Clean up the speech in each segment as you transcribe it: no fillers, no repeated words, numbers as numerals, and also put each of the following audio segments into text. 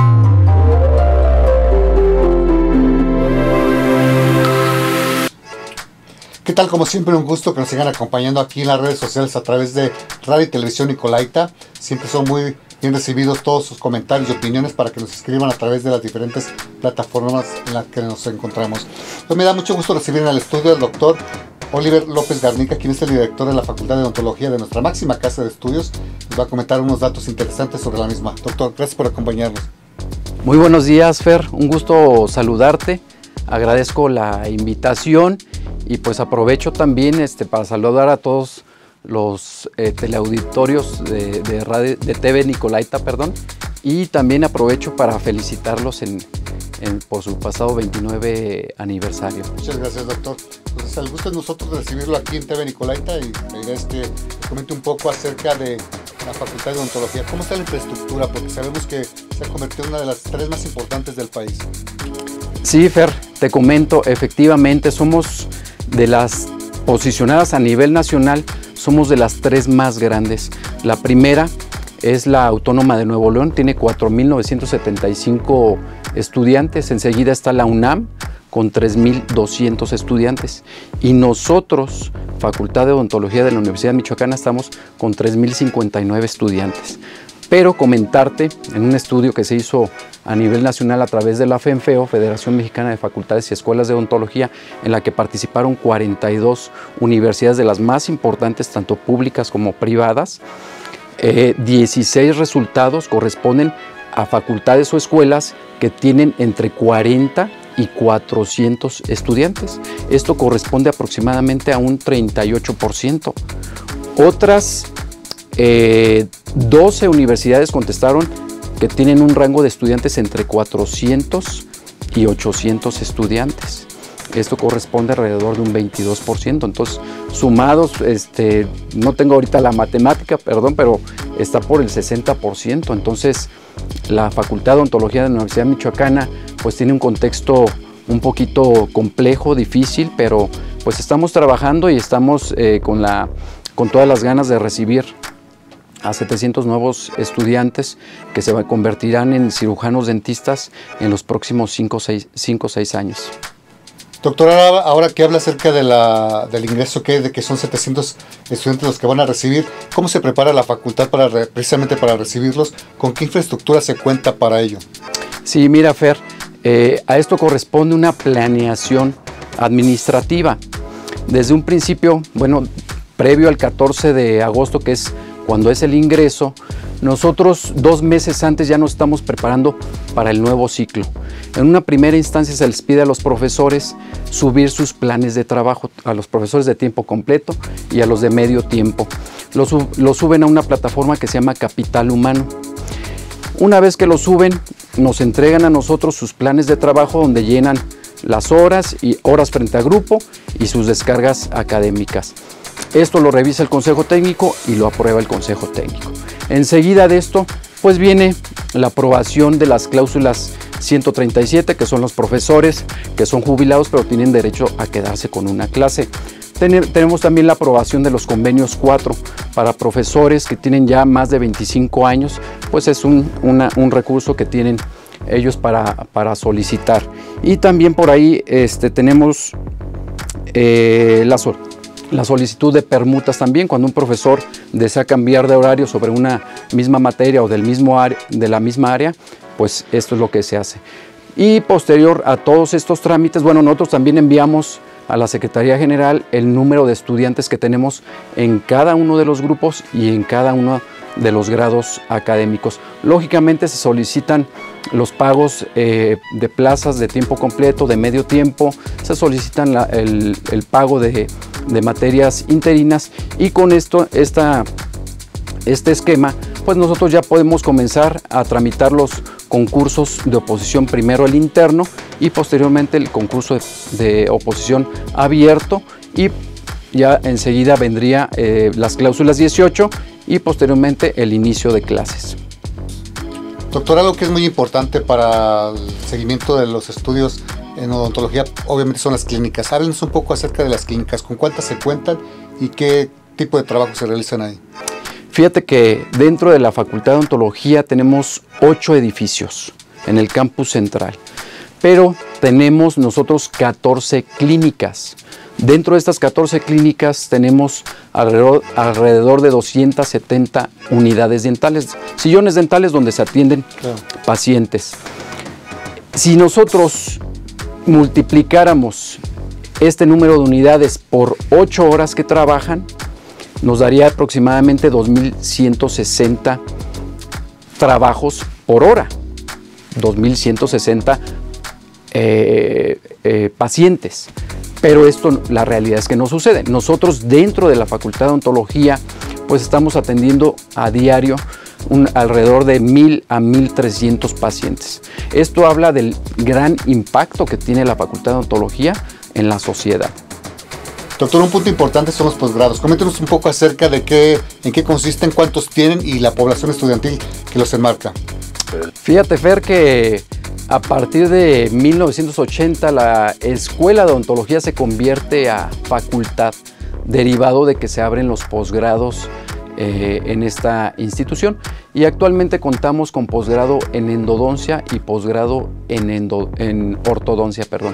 ¿Qué tal? Como siempre, un gusto que nos sigan acompañando aquí en las redes sociales a través de Radio y Televisión Nicolaita. Siempre son muy bien recibidos todos sus comentarios y opiniones para que nos escriban a través de las diferentes plataformas en las que nos encontramos. Hoy me da mucho gusto recibir en el estudio al doctor Oliver López Garnica, quien es el director de la Facultad de Odontología de nuestra máxima casa de estudios. Nos va a comentar unos datos interesantes sobre la misma. Doctor, gracias por acompañarnos. Muy buenos días, Fer. Un gusto saludarte. Agradezco la invitación y pues aprovecho también para saludar a todos los teleauditorios de radio, de TV Nicolaita, y también aprovecho para felicitarlos por su pasado 29 aniversario. Muchas gracias, doctor. Pues el gusto es nosotros de recibirlo aquí en TV Nicolaita y la idea es que comente un poco acerca de la Facultad de Odontología. ¿Cómo está la infraestructura? Porque sabemos que se ha convertido en una de las 3 más importantes del país. Sí, Fer, te comento, efectivamente somos de las posicionadas a nivel nacional, somos de las 3 más grandes. La primera es la Autónoma de Nuevo León, tiene 4.975 estudiantes. Enseguida está la UNAM con 3.200 estudiantes. Y nosotros, Facultad de Odontología de la Universidad Michoacana, estamos con 3.059 estudiantes. Pero comentarte, en un estudio que se hizo a nivel nacional a través de la FENFEO, Federación Mexicana de Facultades y Escuelas de Odontología, en la que participaron 42 universidades de las más importantes, tanto públicas como privadas, 16 resultados corresponden a facultades o escuelas que tienen entre 40 y 400 estudiantes. Esto corresponde aproximadamente a un 38%. Otras 12 universidades contestaron que tienen un rango de estudiantes entre 400 y 800 estudiantes. Esto corresponde alrededor de un 22%. Entonces, sumados, no tengo ahorita la matemática, pero está por el 60%. Entonces, la Facultad de Odontología de la Universidad Michoacana pues tiene un contexto un poquito complejo, difícil, pero pues estamos trabajando y estamos con todas las ganas de recibir a 700 nuevos estudiantes que se convertirán en cirujanos dentistas en los próximos 5 o 6 años. Doctora, ahora que habla acerca del ingreso, de que son 700 estudiantes los que van a recibir, ¿cómo se prepara la facultad precisamente para recibirlos? ¿Con qué infraestructura se cuenta para ello? Sí, mira, Fer, a esto corresponde una planeación administrativa. Desde un principio, previo al 14 de agosto, que es cuando es el ingreso, nosotros 2 meses antes ya nos estamos preparando para el nuevo ciclo. En una primera instancia se les pide a los profesores subir sus planes de trabajo, a los profesores de tiempo completo y a los de medio tiempo. Lo suben a una plataforma que se llama Capital Humano. Una vez que lo suben, nos entregan a nosotros sus planes de trabajo donde llenan las horas y horas frente a grupo y sus descargas académicas. Esto lo revisa el Consejo Técnico y lo aprueba el Consejo Técnico. Enseguida de esto, pues viene la aprobación de las cláusulas 137, que son los profesores que son jubilados pero tienen derecho a quedarse con una clase. Tenemos también la aprobación de los convenios 4 para profesores que tienen ya más de 25 años, pues es un recurso que tienen ellos para solicitar. Y también por ahí tenemos la solicitud de permutas también, cuando un profesor desea cambiar de horario sobre una misma materia o de la misma área, pues esto es lo que se hace. Y posterior a todos estos trámites, nosotros también enviamos a la Secretaría General el número de estudiantes que tenemos en cada uno de los grupos y en cada uno de los grados académicos. Lógicamente se solicitan los pagos de plazas de tiempo completo, de medio tiempo, se solicitan el pago de materias interinas, y con este esquema pues nosotros ya podemos comenzar a tramitar los concursos de oposición, primero el interno y posteriormente el concurso de oposición abierto, y ya enseguida vendría las cláusulas 18 y posteriormente el inicio de clases. Doctor, algo que es muy importante para el seguimiento de los estudios en odontología, obviamente son las clínicas. Háblenos un poco acerca de las clínicas, con cuántas se cuentan y qué tipo de trabajo se realizan ahí. Fíjate que dentro de la Facultad de Odontología tenemos 8 edificios. en el campus central. Pero tenemos nosotros 14 clínicas. Dentro de estas 14 clínicas tenemos alrededor de 270 unidades dentales, sillones dentales donde se atienden pacientes. Si nosotros multiplicáramos este número de unidades por 8 horas que trabajan, nos daría aproximadamente 2.160 trabajos por hora, 2.160 pacientes. Pero esto, la realidad es que no sucede. Nosotros dentro de la Facultad de Odontología, pues estamos atendiendo a diario alrededor de 1.000 a 1.300 pacientes. Esto habla del gran impacto que tiene la Facultad de Odontología en la sociedad. Doctor, un punto importante son los posgrados. Coméntenos un poco acerca de en qué consisten, cuántos tienen y la población estudiantil que los enmarca. Fíjate, Fer, que a partir de 1980 la Escuela de Odontología se convierte a facultad, derivado de que se abren los posgrados en esta institución, y actualmente contamos con posgrado en endodoncia y posgrado en ortodoncia, perdón.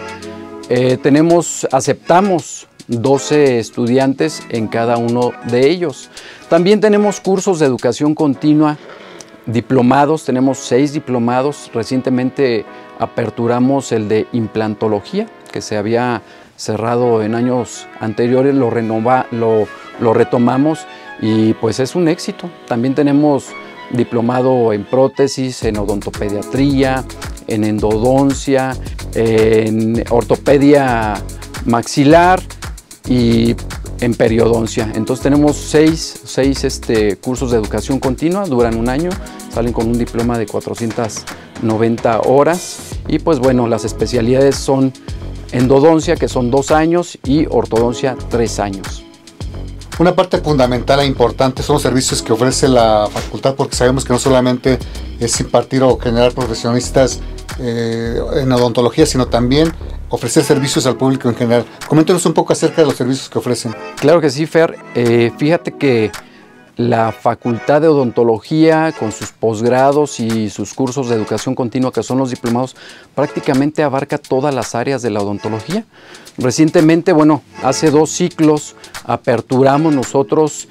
Aceptamos 12 estudiantes en cada uno de ellos. También tenemos cursos de educación continua, diplomados, tenemos 6 diplomados. Recientemente aperturamos el de implantología, que se había cerrado en años anteriores, lo retomamos y pues es un éxito. También tenemos diplomado en prótesis, en odontopediatría, en endodoncia, en ortopedia maxilar y en periodoncia. Entonces tenemos seis cursos de educación continua, duran un año, salen con un diploma de 490 horas y pues bueno, las especialidades son endodoncia, que son 2 años, y ortodoncia 3 años. Una parte fundamental e importante son los servicios que ofrece la facultad, porque sabemos que no solamente es impartir o generar profesionistas en odontología, sino también ofrecer servicios al público en general. Coméntenos un poco acerca de los servicios que ofrecen. Claro que sí, Fer. Fíjate que la Facultad de Odontología, con sus posgrados y sus cursos de educación continua, que son los diplomados, prácticamente abarca todas las áreas de la odontología. Recientemente, bueno, hace 2 ciclos aperturamos nosotros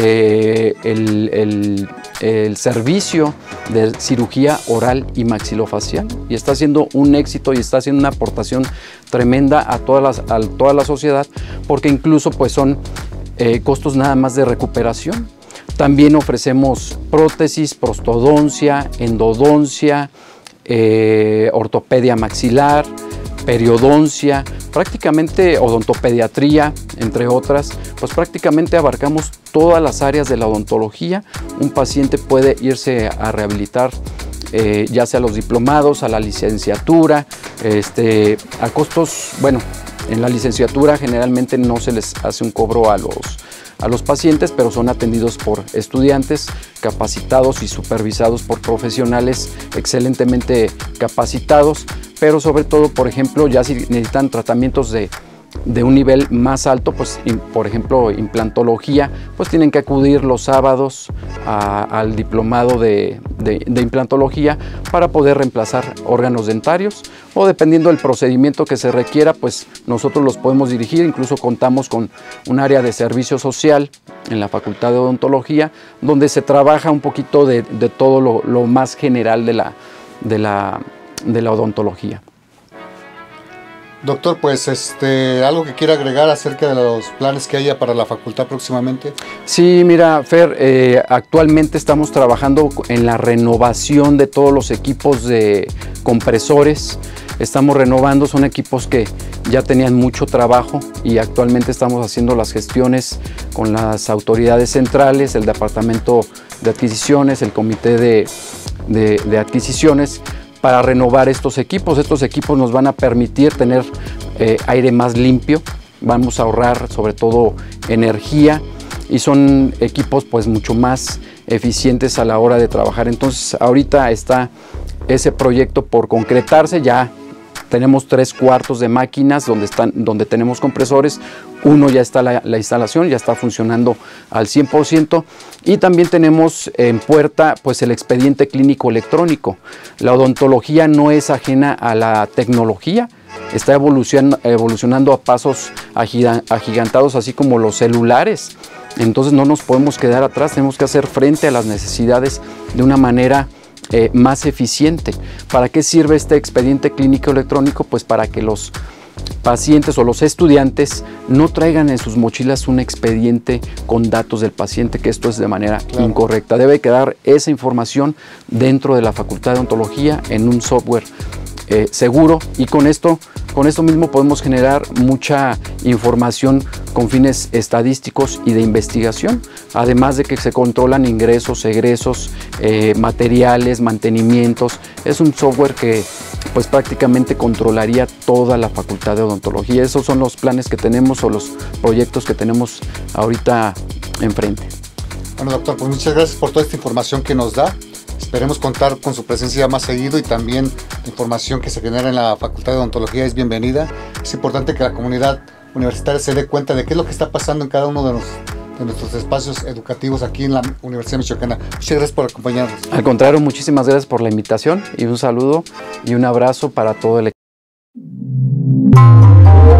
el servicio de cirugía oral y maxilofacial, y está siendo un éxito y está haciendo una aportación tremenda a toda la sociedad, porque incluso pues son costos nada más de recuperación. También ofrecemos prótesis, prostodoncia, endodoncia, ortopedia maxilar, periodoncia, prácticamente odontopediatría, entre otras. Pues prácticamente abarcamos todas las áreas de la odontología. Un paciente puede irse a rehabilitar ya sea a los diplomados, a la licenciatura, a costos, bueno, en la licenciatura generalmente no se les hace un cobro a los pacientes, pero son atendidos por estudiantes capacitados y supervisados por profesionales excelentemente capacitados, pero sobre todo, por ejemplo, ya si necesitan tratamientos de un nivel más alto, pues por ejemplo implantología, pues tienen que acudir los sábados al diplomado de implantología para poder reemplazar órganos dentarios, o dependiendo del procedimiento que se requiera, pues nosotros los podemos dirigir. Incluso contamos con un área de servicio social en la Facultad de Odontología, donde se trabaja un poquito de todo lo más general de la odontología. Doctor, pues algo que quiera agregar acerca de los planes que haya para la facultad próximamente. Sí, mira, Fer, actualmente estamos trabajando en la renovación de todos los equipos de compresores. Estamos renovando, son equipos que ya tenían mucho trabajo, y actualmente estamos haciendo las gestiones con las autoridades centrales, el Departamento de Adquisiciones, el Comité de Adquisiciones, para renovar estos equipos. Estos equipos nos van a permitir tener aire más limpio, vamos a ahorrar sobre todo energía, y son equipos pues mucho más eficientes a la hora de trabajar. Entonces ahorita está ese proyecto por concretarse, ya tenemos 3/4 de máquinas donde tenemos compresores. Uno ya está la instalación, ya está funcionando al 100%, y también tenemos en puerta pues el expediente clínico electrónico. La odontología no es ajena a la tecnología, está evolucionando a pasos agigantados, así como los celulares. Entonces no nos podemos quedar atrás, tenemos que hacer frente a las necesidades de una manera más eficiente. ¿Para qué sirve este expediente clínico electrónico? Pues para que los pacientes o los estudiantes no traigan en sus mochilas un expediente con datos del paciente, que esto es de manera incorrecta. Debe quedar esa información dentro de la Facultad de Odontología en un software seguro, y con esto mismo podemos generar mucha información con fines estadísticos y de investigación, además de que se controlan ingresos, egresos, materiales, mantenimientos. Es un software que pues prácticamente controlaría toda la Facultad de Odontología. Esos son los planes que tenemos, o los proyectos que tenemos ahorita enfrente. Bueno, doctor, pues muchas gracias por toda esta información que nos da. Esperemos contar con su presencia más seguido, y también la información que se genera en la Facultad de Odontología es bienvenida. Es importante que la comunidad universitaria se dé cuenta de qué es lo que está pasando en cada uno de nuestros espacios educativos aquí en la Universidad Michoacana. Muchas gracias por acompañarnos. Al contrario, muchísimas gracias por la invitación, y un saludo y un abrazo para todo el equipo.